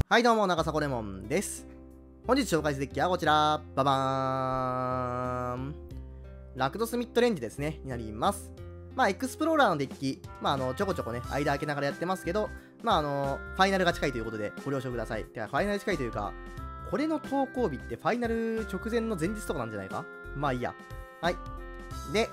はいどうも、長迫レモンです。本日紹介するデッキはこちら、ババーン。ラクドスミッドレンジですね、になります。エクスプローラーのデッキ、ちょこちょこね、間開けながらやってますけど、ファイナルが近いということで、ご了承ください。てか、ファイナル近いというか、これの投稿日ってファイナル直前の前日とかなんじゃないか。まあいいや。はい。で、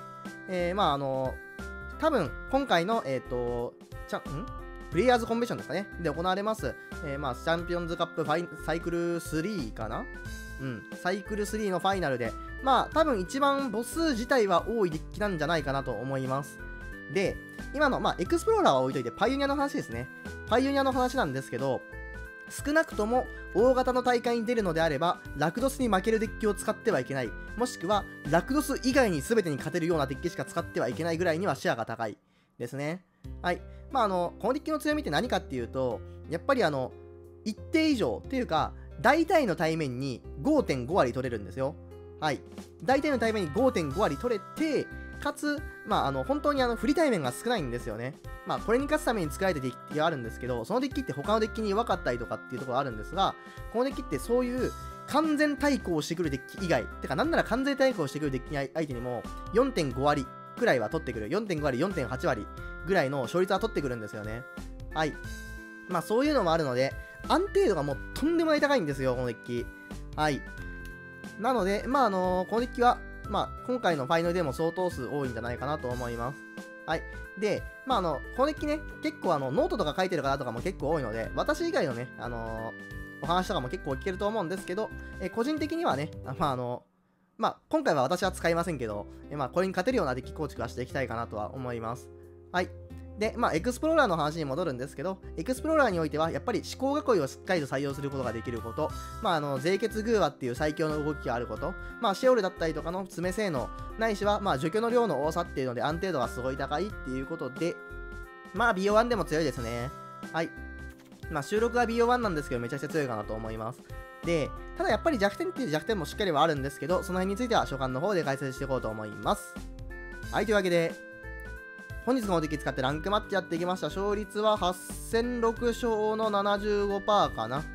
多分、今回の、プレイヤーズコンベンションですかね。で、行われます。チャンピオンズカップサイクル3かな。サイクル3のファイナルで、多分一番母数自体は多いデッキなんじゃないかなと思います。で、今の、エクスプローラーは置いといて、パイオニアの話ですね。パイオニアの話なんですけど、少なくとも大型の大会に出るのであれば、ラクドスに負けるデッキを使ってはいけない。もしくは、ラクドス以外に全てに勝てるようなデッキしか使ってはいけないぐらいにはシェアが高いですね。はい。このデッキの強みって何かっていうと、やっぱり一定以上っていうか、大体の対面に 5.5 割取れるんですよ。はい。大体の対面に 5.5 割取れて、かつ、本当に振り対面が少ないんですよね。これに勝つために作られたデッキがあるんですけど、そのデッキって他のデッキに弱かったりとかっていうところがあるんですが、このデッキってそういう完全対抗してくるデッキ以外、てかなんなら完全対抗してくるデッキ相手にも 4.5 割くらいは取ってくる。4.5 割、4.8 割ぐらいの勝率は取ってくるんですよね。はい。そういうのもあるので、安定度がもうとんでもない高いんですよ、このデッキ。はい。なので、このデッキは、今回のファイナルでも相当数多いんじゃないかなと思います。はい。で、このデッキね、結構ノートとか書いてる方とかも結構多いので、私以外のね、お話とかも結構聞けると思うんですけど、個人的にはね、今回は私は使いませんけど、これに勝てるようなデッキ構築はしていきたいかなとは思います。はい。で、エクスプローラーの話に戻るんですけど、エクスプローラーにおいては、やっぱり思考囲いをしっかりと採用することができること、税血グーワっていう最強の動きがあること、シオルだったりとかの爪性能、ないしは、除去の量の多さっていうので安定度がすごい高いっていうことで、BO1 でも強いですね。はい。収録は BO1 なんですけど、めちゃくちゃ強いかなと思います。で、ただやっぱり弱点っていう弱点もしっかりはあるんですけど、その辺については初回の方で解説していこうと思います。はい、というわけで、本日のデッキ使ってランクマッチやっていきました。勝率は8戦6勝の 75% かな。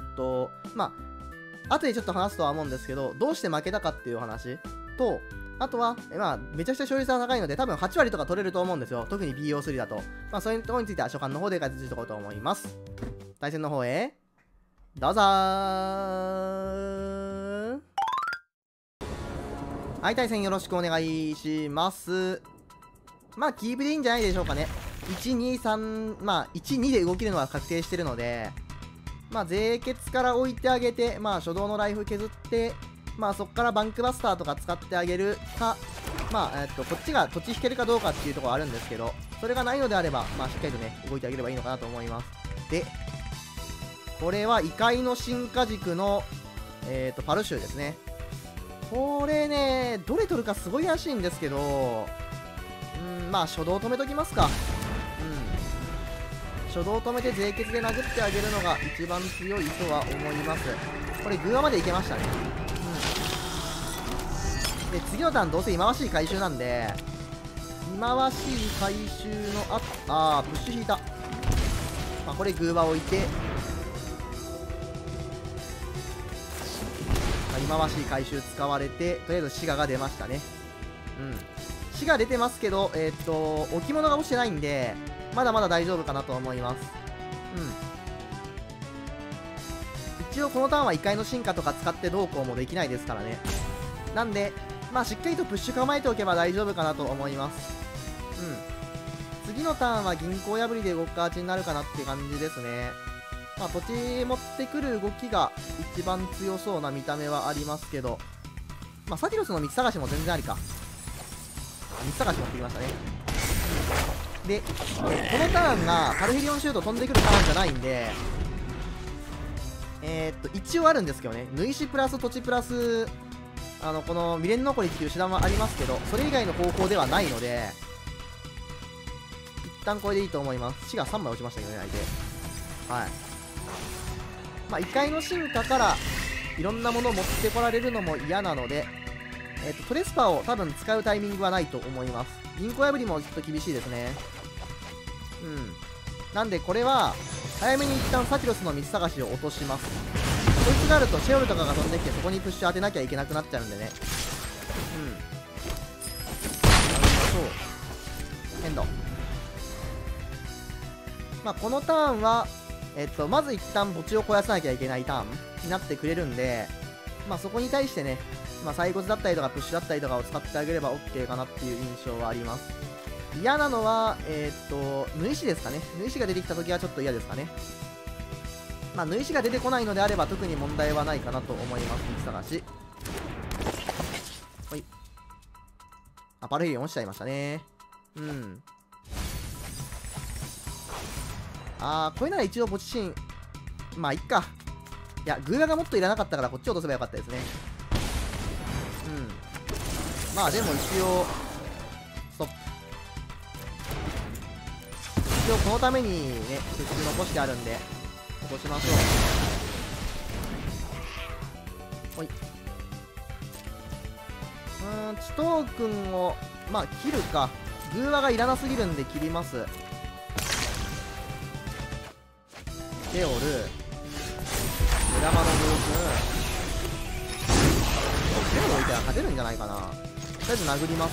後でちょっと話すとは思うんですけど、どうして負けたかっていう話と、あとは、めちゃくちゃ勝率が高いので、多分8割とか取れると思うんですよ。特に BO3 だと。そういうところについては初回の方で解説していこうと思います。対戦の方へ、どうぞー。はい、対戦よろしくお願いします。キープでいいんじゃないでしょうかね。1、2、3、1、2で動けるのは確定してるので、税血から置いてあげて、初動のライフ削って、そっからバンクバスターとか使ってあげるか、こっちが土地引けるかどうかっていうところあるんですけど、それがないのであれば、しっかりとね、動いてあげればいいのかなと思います。で、これは異界の進化軸の、パルシュですね。これね、どれ取るかすごい怪しいんですけど、初動止めときますか。初動止めて税血で殴ってあげるのが一番強いとは思います。これグーアまでいけましたね。で、次のターンどうせ忌まわしい回収なんで、忌まわしい回収のプッシュ引いた。これグーア置いて、忌まわしい回収使われて、とりあえず滋賀が出ましたね。死が出てますけど、置物が落ちてないんで、まだまだ大丈夫かなと思います。一応このターンは異界の進化とか使ってどうこうもできないですからね。なんで、しっかりとプッシュ構えておけば大丈夫かなと思います。次のターンは銀行破りで動く形になるかなって感じですね。土地持ってくる動きが一番強そうな見た目はありますけど、サティロスの道探しも全然ありか。道探し持ってきましたね。で、このターンがパルヘリオンシュート飛んでくるターンじゃないんで、一応あるんですけどね、縫いしプラス土地プラス、この未練残りっていう手段はありますけど、それ以外の方法ではないので、一旦これでいいと思います。死が3枚落ちましたけどね、相手。はい。異界の進化からいろんなものを持ってこられるのも嫌なので、トレスパーを多分使うタイミングはないと思います。銀行破りもちょっと厳しいですね。なんでこれは、 早めに一旦サキロスの道探しを落とします。こいつがあるとシェオルとかが飛んできてそこにプッシュ当てなきゃいけなくなっちゃうんでね。やりましょう。エンド。まあこのターンはまず一旦墓地を肥やさなきゃいけないターンになってくれるんで、まあそこに対してね、まあサイコズだったりとかプッシュだったりとかを使ってあげれば OK かなっていう印象はあります。嫌なのは縫い師ですかね。縫い師が出てきた時はちょっと嫌ですかね。まあ縫い師が出てこないのであれば特に問題はないかなと思います。道探し。ほい。あ、パルヘリオン落ちちゃいましたね。これなら一応墓地シーン、まあいっか。いや、グーラがもっといらなかったからこっちを落とせばよかったですね。まあでも一応ストップ。一応このためにねプッシュ残してあるんで落としましょう。ほい。チトー君をまあ切るか。グーラがいらなすぎるんで切ります。テオル、目玉のブー君、手を置いては勝てるんじゃないかな。とりあえず殴ります。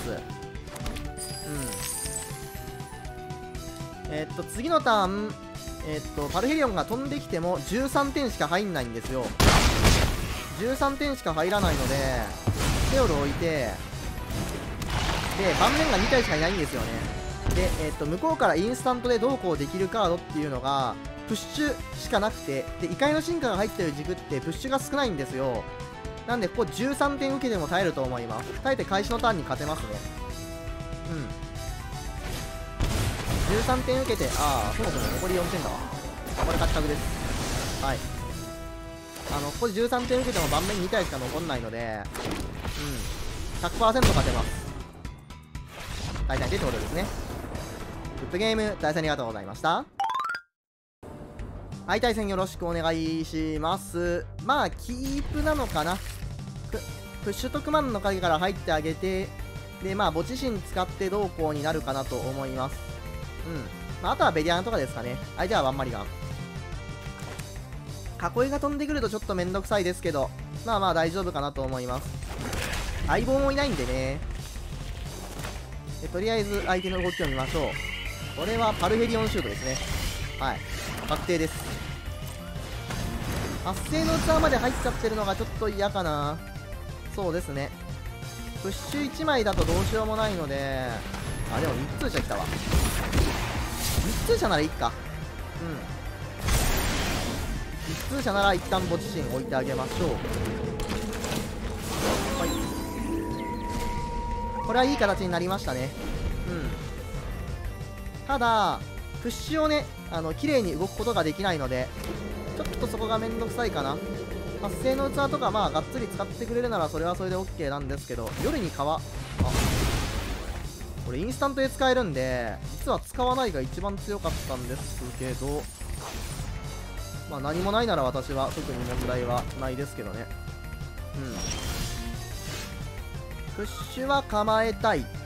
次のターン、パルヘリオンが飛んできても13点しか入んないんですよ。13点しか入らないので、テオル置いて、で、盤面が2体しかいないんですよね。で、向こうからインスタントでどうこうできるカードっていうのが、プッシュしかなくて、で、異界の進化が入ってる軸ってプッシュが少ないんですよ。なんで、ここ13点受けても耐えると思います。耐えて開始のターンに勝てますね。13点受けて、そもそも残り4点だわ。これ勝ち確です。はい。ここで13点受けても盤面2体しか残んないので、100% 勝てます。大体でってことですね。グッドゲーム、対戦ありがとうございました。はい、対戦よろしくお願いします。まあ、キープなのかな。プッシュとクマンの影から入ってあげて、で、まあ、墓地神使ってどうこうになるかなと思います。まあ、あとはベリアンとかですかね。相手はワンマリガン。囲いが飛んでくるとちょっとめんどくさいですけど、まあまあ大丈夫かなと思います。相棒もいないんでね。とりあえず相手の動きを見ましょう。これはパルヘリオンシュートですね。はい。確定です。発生の器まで入っちゃってるのがちょっと嫌かな。そうですね。プッシュ1枚だとどうしようもないので、でも3通車来たわ。3通車ならいいか。3通車なら一旦墓地神置いてあげましょう。はい。これはいい形になりましたね。ただ、プッシュをね、綺麗に動くことができないので、ちょっとそこがめんどくさいかな。発生の器とか、まあ、がっつり使ってくれるなら、それはそれで OK なんですけど、夜に川、これインスタントで使えるんで、実は使わないが一番強かったんですけど、まあ、何もないなら私は特に問題はないですけどね。プッシュは構えたい。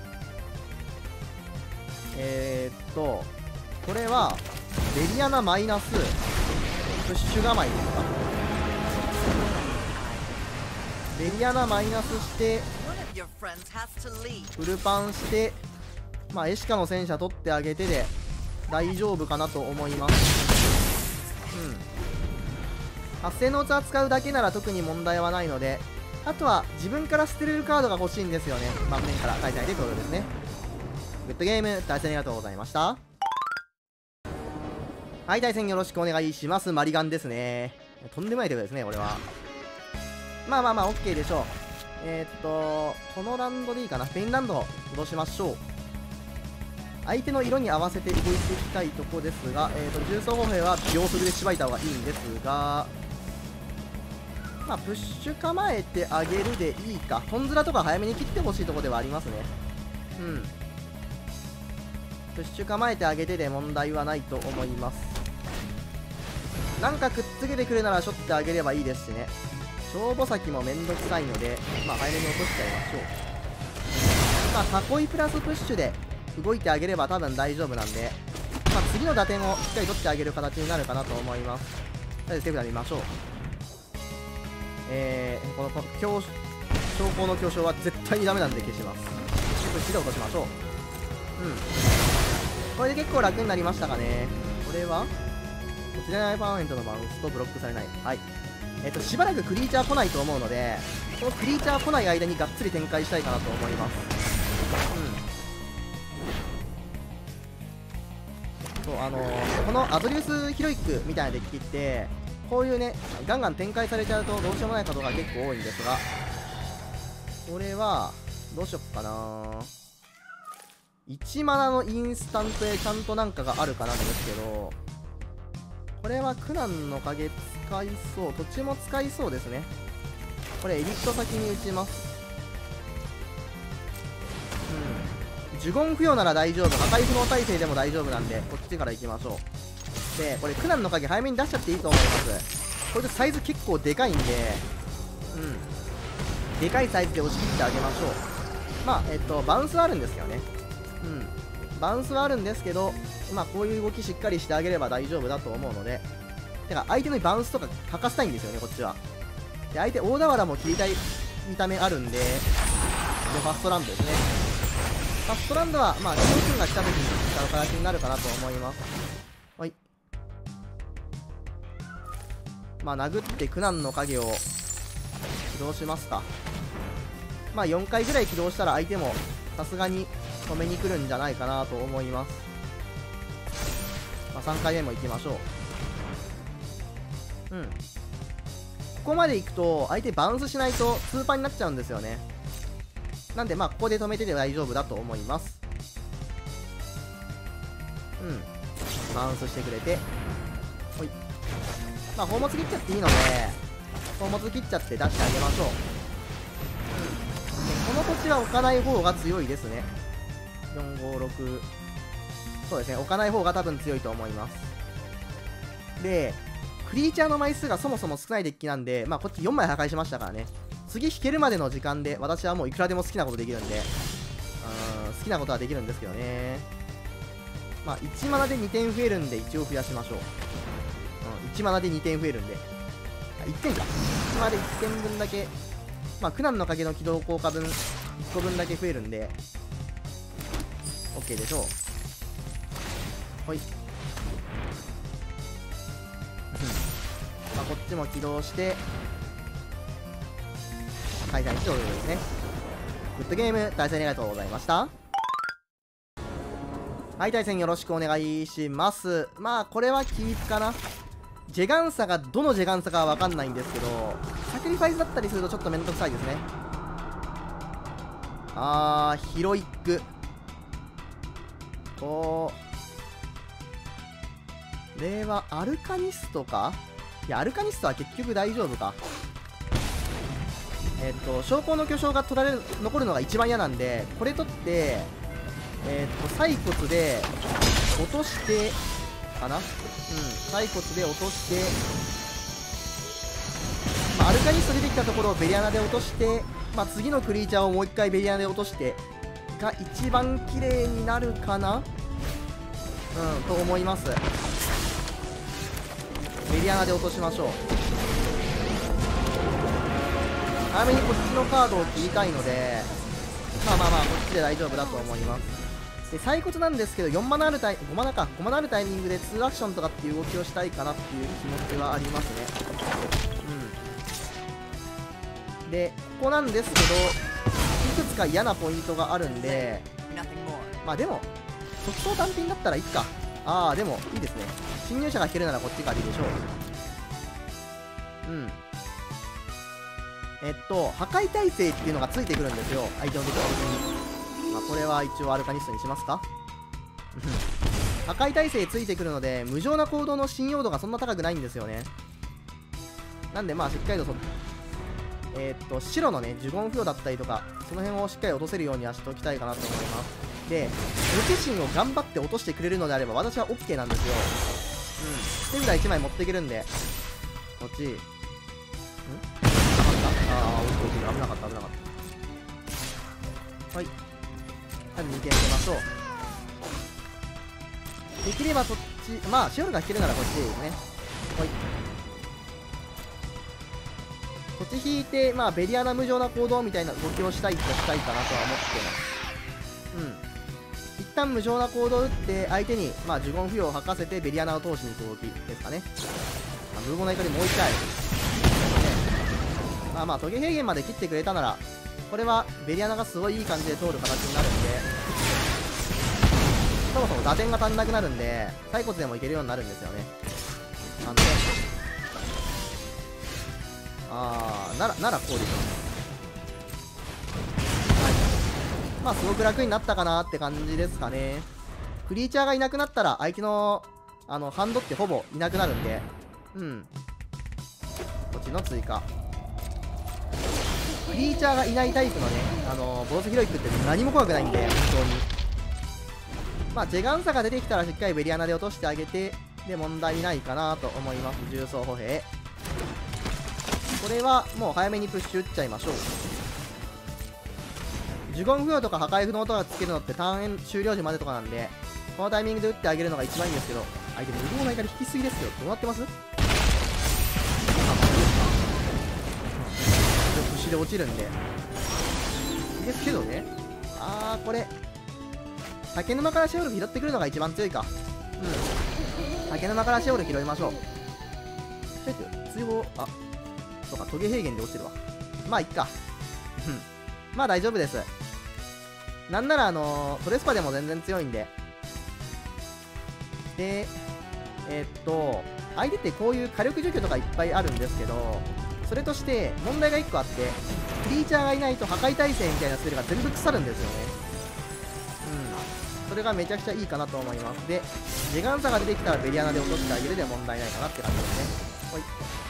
これは、ベリアナマイナス、プッシュ構えですか。ベリアナマイナスして、フルパンして、まあ、エシカの戦車取ってあげてで、大丈夫かなと思います。発生の器使うだけなら特に問題はないので、あとは自分から捨てれるカードが欲しいんですよね。盤面から大体でということですね。グッドゲーム、対戦ありがとうございました。はい、対戦よろしくお願いします。マリガンですね。とんでもないということですね、これは。まあまあまあ、OK でしょう。このランドでいいかな。ペインランドを戻しましょう。相手の色に合わせて動いていきたいとこですが、重装歩兵は秒速でしばいた方がいいんですが、まあ、プッシュ構えてあげるでいいか。トンズラとか早めに切ってほしいところではありますね。プッシュ構えてあげてで問題はないと思います。なんかくっつけてくるならしょってあげればいいですしね。消防先もめんどくさいので、まあ、早めに落としちゃいましょう。まあ、囲いプラスプッシュで動いてあげれば多分大丈夫なんで、ままあ、次の打点をしっかり取ってあげる形になるかなと思います。とりあえず手札見ましょう。この証拠の巨匠は絶対にダメなんで消します。1で落としましょう。これで結構楽になりましたかね。これはこちらのパーマネントのバウンスとブロックされない。はい。しばらくクリーチャー来ないと思うので、このクリーチャー来ない間にがっつり展開したいかなと思います。そう、このアドリウスヒロイックみたいなデッキって、こういうね、ガンガン展開されちゃうとどうしようもないことが結構多いんですが、これは、どうしよっかな。1マナのインスタントへちゃんとなんかがあるかなんですけど、これは苦難の影使いそう。土地も使いそうですね。これエリット先に打ちます。呪言不要なら大丈夫。破壊不能耐性でも大丈夫なんで、こっちから行きましょう。で、これ苦難の影早めに出しちゃっていいと思います。これでサイズ結構でかいんで、でかいサイズで押し切ってあげましょう。まあ、バウンスはあるんですよね。バウンスはあるんですけど、まあ、こういう動きしっかりしてあげれば大丈夫だと思うので、てか、相手のバウンスとか吐かせたいんですよね、こっちは。で、相手、大俵も切りたい見た目あるんで、ファストランドですね。ファストランドは、まあ、ショー君が来た時に使う形になるかなと思います。はい。まあ、殴って苦難の影を起動しますか。まあ、4回ぐらい起動したら相手もさすがに止めに来るんじゃないかなと思います。まあ、3回目も行きましょう。ここまで行くと相手バウンスしないとスーパーになっちゃうんですよね。なんでまあここで止めてて大丈夫だと思います。バウンスしてくれて、ほい。まあ宝物切っちゃっていいので宝物切っちゃって出してあげましょう。この土地は置かない方が強いですね。456、そうですね、置かない方が多分強いと思います。でクリーチャーの枚数がそもそも少ないデッキなんで、まあこっち4枚破壊しましたからね。次引けるまでの時間で私はもういくらでも好きなことできるんで、好きなことはできるんですけどね。まあ1マナで2点増えるんで一応増やしましょう。1マナで2点増えるんで、1点か、1マナで1点分だけ、まあ苦難の影の起動効果分1個分だけ増えるんで OK でしょう。ほい。まあこっちも起動して開催しておるですね。グッドゲーム対戦ありがとうございました。はい、対戦よろしくお願いします。まあこれはキープかな。ジェガンサがどのジェガンサかはわかんないんですけど、サクリファイスだったりするとちょっとめんどくさいですね。ヒロイック、令和アルカニストか。いやアルカニストは結局大丈夫か。将校の巨匠が残るのが一番嫌なんで、これ取って細骨で落としてかな。細骨で落として、まあ、アルカニスト出てきたところをベリアナで落として、まあ、次のクリーチャーをもう一回ベリアナで落としてが一番綺麗になるかな。と思います。ベリアナで落としましょう。早めにこっちのカードを切りたいので、まあこっちで大丈夫だと思います。で細骨なんですけど、4マナある5マナか、5マナあるタイミングで2アクションとかっていう動きをしたいかなっていう気持ちはありますね。でここなんですけど、いくつか嫌なポイントがあるんで、まあでも即走単品だったらいいか。でもいいですね。侵入者が引けるならこっちがいいでしょう。破壊耐性っていうのがついてくるんですよ、相手のデッキに。まあこれは一応アルカニストにしますか。破壊耐性ついてくるので無情な行動の信用度がそんな高くないんですよね。なんでまあしっかりと白のね呪言不要だったりとか、その辺をしっかり落とせるようにはしておきたいかなと思います。で無血心を頑張って落としてくれるのであれば私は OK なんですよ。手札1枚持っていけるんで、こっち危なかった。はい、2点入れましょう。 できればそっち、まあシオルが引けるならこっちでいいですね。ほい。こっち引いて、まあベリアナ無情な行動みたいな動きをしたいかなとは思ってます。一旦無情な行動を打って相手に、まあ、呪言付与を吐かせてベリアナを通しに行く動きですかね。無謀な怒りもう一回、まあトゲ平原まで切ってくれたならこれはベリアナがすごいいい感じで通る形になるんで、そもそも打点が足んなくなるんで骸骨でもいけるようになるんですよね。なんでならこうでしょう。まあすごく楽になったかなって感じですかね。クリーチャーがいなくなったら相手のハンドってほぼいなくなるんで、こっちの追加。クリーチャーがいないタイプのねボロスヒロイックって何も怖くないんで本当に。まあジェガンサが出てきたらしっかりベリアナで落としてあげて、で問題ないかなと思います。重装歩兵これはもう早めにプッシュ打っちゃいましょう。呪言付与とか破壊不能とかつけるのってターンエン終了時までとかなんで、このタイミングで打ってあげるのが一番いいんですけど、相手無謀な怒り引きすぎですよ。どうなってます？星で落ちるんでいいですけどね。これ竹沼からシェオル拾ってくるのが一番強いか。竹沼からシェオル拾いましょう。追放、そうか、トゲ平原で落ちてるわ。まあいっか。まあ大丈夫です。なんならトレスパでも全然強いんで。で相手ってこういう火力除去とかいっぱいあるんですけど、それとして問題が1個あって、クリーチャーがいないと破壊耐性みたいなスペルが全部腐るんですよね。それがめちゃくちゃいいかなと思います。でジェガンサが出てきたらベリアナで落としてあげるで問題ないかなって感じですね。ほい。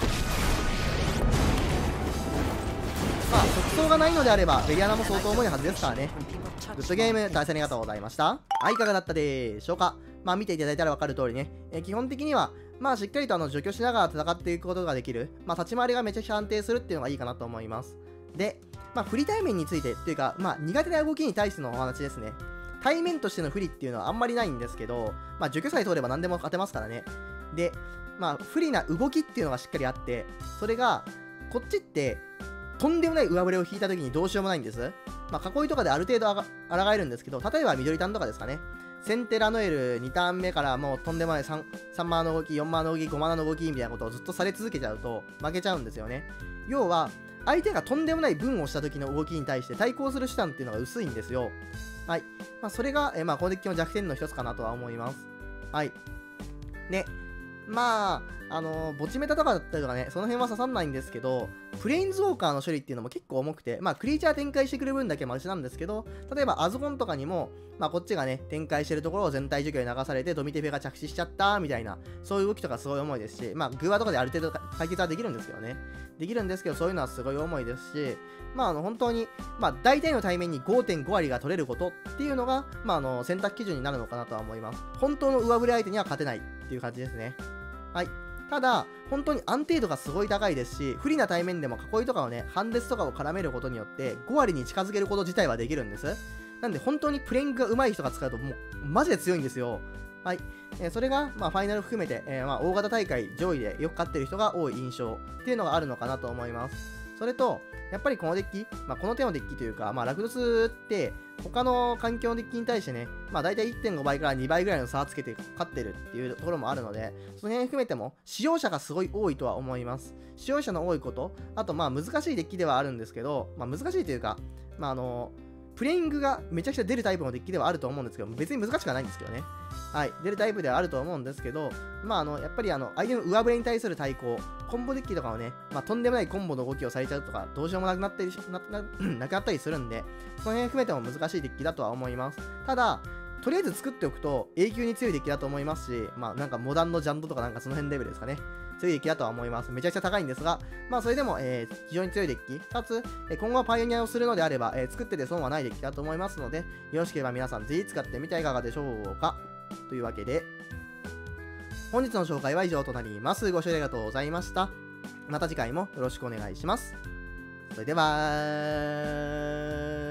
まあ特装がないのであればベリアナも相当重いはずですからね。グッドゲーム対戦ありがとうございました。いかがだったでしょうか。まあ見ていただいたら分かる通りね、基本的にはまあしっかりと除去しながら戦っていくことができる、まあ立ち回りがめちゃくちゃ安定するっていうのがいいかなと思います。で、まあ振り対面についてっていうか、まあ苦手な動きに対してのお話ですね。対面としての不利っていうのはあんまりないんですけど、まあ除去さえ通れば何でも勝てますからね。で、まあ不利な動きっていうのがしっかりあって、それがこっちってとんでもない上振れを引いた時にどうしようもないんです。まあ囲いとかである程度抗えるんですけど、例えば緑タンとかですかね。センテラノエル2ターン目からもうとんでもない 3マナの動き、4マナの動き、5マナの動きみたいなことをずっとされ続けちゃうと負けちゃうんですよね。要は相手がとんでもない分をした時の動きに対して対抗する手段っていうのが薄いんですよ。はい。まあそれが、まあこのデッキの弱点の一つかなとは思います。はい。で、まあ、墓地メタとかだったりとかね、その辺は刺さんないんですけど、プレインズウォーカーの処理っていうのも結構重くて、まあ、クリーチャー展開してくる分だけマシなんですけど、例えばアズゴンとかにも、まあ、こっちがね、展開してるところを全体除去に流されて、ドミテフェが着地しちゃったみたいな、そういう動きとかすごい重いですし、まあ、グーワとかである程度解決はできるんですけどね。できるんですけど、そういうのはすごい重いですし、まあ、本当に、まあ、大体の対面に 5.5 割が取れることっていうのが、まあ、選択基準になるのかなとは思います。本当の上振れ相手には勝てないっていう感じですね。はい。ただ、本当に安定度がすごい高いですし、不利な対面でも囲いとかをね、ハンデスとかを絡めることによって、5割に近づけること自体はできるんです。なんで、本当にプレイングが上手い人が使うと、もう、マジで強いんですよ。はい。それが、まあ、ファイナル含めて、まあ、大型大会上位でよく勝ってる人が多い印象っていうのがあるのかなと思います。それと、やっぱりこのデッキ、まあ、この手のデッキというか、まあ、ラクドスって、他の環境のデッキに対してね、まあ、大体 1.5 倍から2倍ぐらいの差をつけて勝ってるっていうところもあるので、その辺含めても、使用者がすごい多いとは思います。使用者の多いこと、あと、まあ、難しいデッキではあるんですけど、まあ、難しいというか、まあ、プレイングがめちゃくちゃ出るタイプのデッキではあると思うんですけど、別に難しくはないんですけどね。はい、出るタイプではあると思うんですけど、まあ、やっぱり相手の上振れに対する対抗、コンボデッキとかをね、まあ、とんでもないコンボの動きをされちゃうとか、どうしようもなくなったりなくなったりするんで、その辺含めても難しいデッキだとは思います。ただ、とりあえず作っておくと永久に強いデッキだと思いますし、まあなんかモダンのジャンドとかなんかその辺レベルですかね。強いデッキだとは思います。めちゃくちゃ高いんですが、まあそれでも、非常に強いデッキ、かつ、今後はパイオニアをするのであれば、作ってて損はないデッキだと思いますので、よろしければ皆さんぜひ使ってみてはいかがでしょうか。というわけで、本日の紹介は以上となります。ご視聴ありがとうございました。また次回もよろしくお願いします。それでは、